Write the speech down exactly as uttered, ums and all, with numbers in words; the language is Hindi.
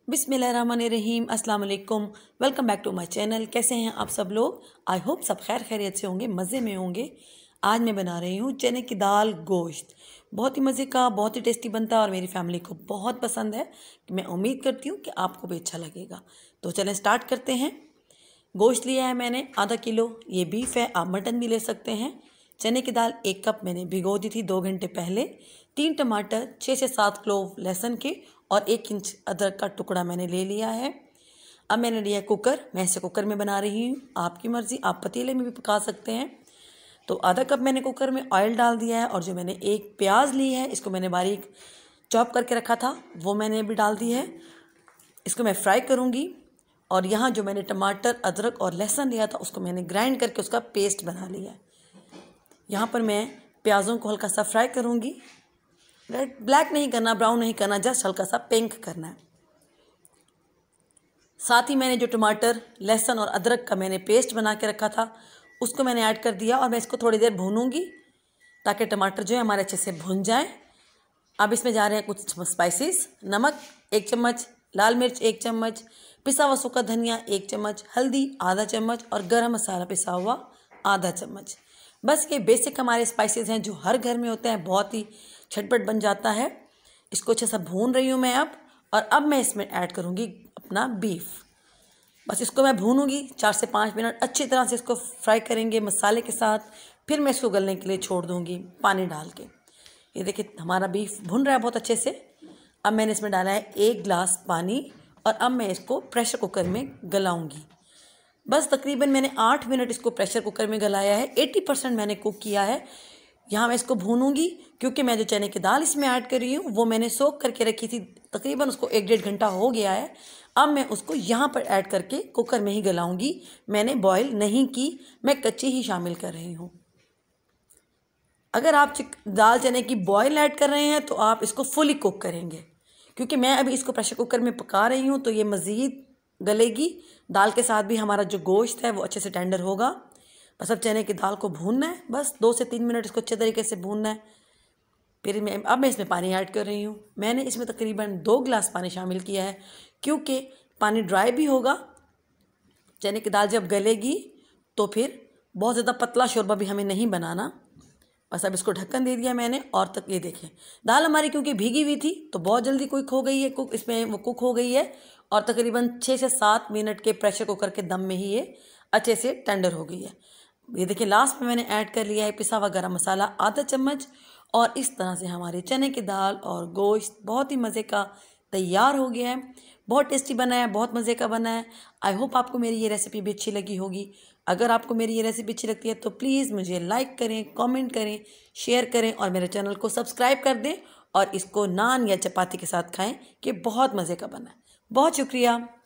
बिस्मिल्लाहिर्रहमानिर्रहीम, अस्सलाम वालेकुम। Welcome back to my channel. कैसे हैं आप सब लोग? आई होप सब खैर खैरियत से होंगे, मज़े में होंगे। आज मैं बना रही हूँ चने की दाल गोश्त। बहुत ही मज़े का, बहुत ही टेस्टी बनता है और मेरी फैमिली को बहुत पसंद है। मैं उम्मीद करती हूँ कि आपको भी अच्छा लगेगा। तो चलें स्टार्ट करते हैं। गोश्त लिया है मैंने आधा किलो, ये बीफ है, आप मटन भी ले सकते हैं। चने की दाल एक कप मैंने भिगो दी थी दो घंटे पहले। तीन टमाटर, छः से सात क्लोव लहसुन के और एक इंच अदरक का टुकड़ा मैंने ले लिया है। अब मैंने लिया कुकर, मैं इसे कुकर में बना रही हूँ, आपकी मर्ज़ी, आप पतीले में भी पका सकते हैं। तो आधा कप मैंने कुकर में ऑयल डाल दिया है और जो मैंने एक प्याज ली है इसको मैंने बारीक चॉप करके रखा था वो मैंने भी डाल दी है। इसको मैं फ्राई करूँगी। और यहाँ जो मैंने टमाटर, अदरक और लहसुन लिया था उसको मैंने ग्राइंड करके उसका पेस्ट बना लिया है। यहाँ पर मैं प्याज़ों को हल्का सा फ्राई करूँगी। रेड ब्लैक नहीं करना, ब्राउन नहीं करना, जस्ट हल्का सा पिंक करना है। साथ ही मैंने जो टमाटर, लहसुन और अदरक का मैंने पेस्ट बना के रखा था उसको मैंने ऐड कर दिया और मैं इसको थोड़ी देर भूनूंगी ताकि टमाटर जो है हमारे अच्छे से भुन जाए। अब इसमें जा रहे हैं कुछ स्पाइसेस। नमक एक चम्मच, लाल मिर्च एक चम्मच, पिसा हुआ सूखा धनिया एक चम्मच, हल्दी आधा चम्मच और गरम मसाला पिसा हुआ आधा चम्मच। बस ये बेसिक हमारे स्पाइसेस हैं जो हर घर में होते हैं, बहुत ही झटपट बन जाता है। इसको अच्छे से भून रही हूँ मैं अब। और अब मैं इसमें ऐड करूँगी अपना बीफ। बस इसको मैं भूनूंगी चार से पाँच मिनट, अच्छी तरह से इसको फ्राई करेंगे मसाले के साथ। फिर मैं इसको गलने के लिए छोड़ दूँगी पानी डाल के। ये देखिए हमारा बीफ भुन रहा है बहुत अच्छे से। अब मैंने इसमें डाला है एक गिलास पानी और अब मैं इसको प्रेशर कुकर में गलाऊँगी। बस तकरीबन मैंने आठ मिनट इसको प्रेशर कुकर में गलाया है। अस्सी परसेंट मैंने कुक किया है। यहाँ मैं इसको भूनूंगी क्योंकि मैं जो चने की दाल इसमें ऐड कर रही हूँ वो मैंने सोक करके रखी थी, तकरीबन उसको एक डेढ़ घंटा हो गया है। अब मैं उसको यहाँ पर ऐड करके कुकर में ही गलाऊंगी। मैंने बॉईल नहीं की, मैं कच्ची ही शामिल कर रही हूँ। अगर आप दाल चने की बॉईल ऐड कर रहे हैं तो आप इसको फुली कुक करेंगे, क्योंकि मैं अभी इसको प्रेशर कुकर में पका रही हूँ तो ये मज़ीद गलेगी। दाल के साथ भी हमारा जो गोश्त है वो अच्छे से टेंडर होगा। बस अब चने की दाल को भूनना है, बस दो से तीन मिनट इसको अच्छे तरीके से भूनना है। फिर मैं अब मैं इसमें पानी ऐड कर रही हूँ। मैंने इसमें तकरीबन दो गिलास पानी शामिल किया है क्योंकि पानी ड्राई भी होगा। चने की दाल जब गलेगी तो फिर बहुत ज़्यादा पतला शोरबा भी हमें नहीं बनाना। बस अब इसको ढक्कन दे दिया मैंने और तक ये देखें दाल हमारी क्योंकि भीगी हुई थी तो बहुत जल्दी कुक हो गई है। कुक इसमें वो कुक हो गई है और तकरीबन छः से सात मिनट के प्रेशर कुकर के दम में ही ये अच्छे से टेंडर हो गई है। ये देखिए लास्ट में मैंने ऐड कर लिया है पिसा हुआ गरम मसाला आधा चम्मच। और इस तरह से हमारे चने की दाल और गोश्त बहुत ही मज़े का तैयार हो गया है। बहुत टेस्टी बना है, बहुत मज़े का बना है। आई होप आपको मेरी ये रेसिपी भी अच्छी लगी होगी। अगर आपको मेरी ये रेसिपी अच्छी लगती है तो प्लीज़ मुझे लाइक करें, कमेंट करें, शेयर करें और मेरे चैनल को सब्सक्राइब कर दें। और इसको नान या चपाती के साथ खाएं कि बहुत मज़े का बना है। बहुत शुक्रिया।